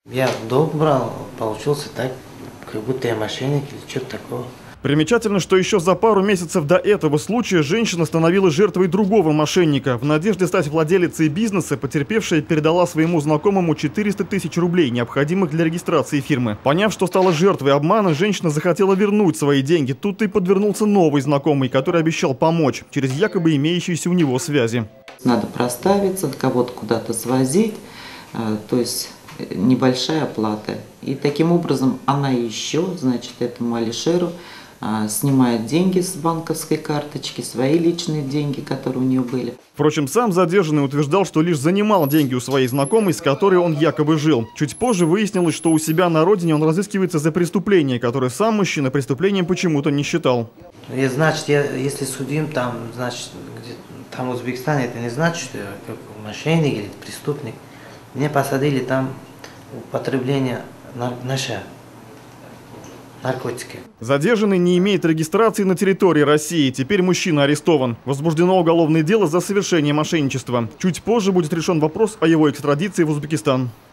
Я долг брал, получился так, как будто я мошенник или что-то такое. Примечательно, что еще за пару месяцев до этого случая женщина становилась жертвой другого мошенника. В надежде стать владелицей бизнеса потерпевшая передала своему знакомому 400 тысяч рублей, необходимых для регистрации фирмы. Поняв, что стала жертвой обмана, женщина захотела вернуть свои деньги. Тут и подвернулся новый знакомый, который обещал помочь через якобы имеющиеся у него связи. Надо проставиться, кого-то куда-то свозить, то есть небольшая оплата. И таким образом она еще, значит, этому Алишеру снимает деньги с банковской карточки, свои личные деньги, которые у нее были. Впрочем, сам задержанный утверждал, что лишь занимал деньги у своей знакомой, с которой он якобы жил. Чуть позже выяснилось, что у себя на родине он разыскивается за преступление, которое сам мужчина преступлением почему-то не считал. Значит, если судим там, значит, там в Узбекистане, это не значит, что я как мошенник или преступник. Меня посадили там употребление наркотики. Задержанный не имеет регистрации на территории России. Теперь мужчина арестован. Возбуждено уголовное дело за совершение мошенничества. Чуть позже будет решен вопрос о его экстрадиции в Узбекистан.